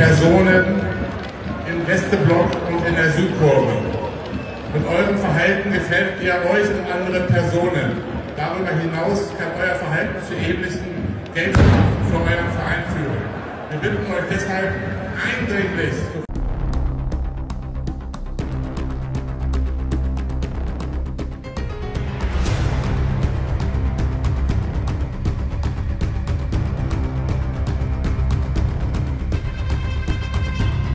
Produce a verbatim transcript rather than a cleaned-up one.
Personen im Westeblock und in der Südkurve. Mit eurem Verhalten gefährdet ihr euch und andere Personen. Darüber hinaus kann euer Verhalten zu ähnlichen Geldstrafen für euren Verein führen. Wir bitten euch deshalb eindringlich,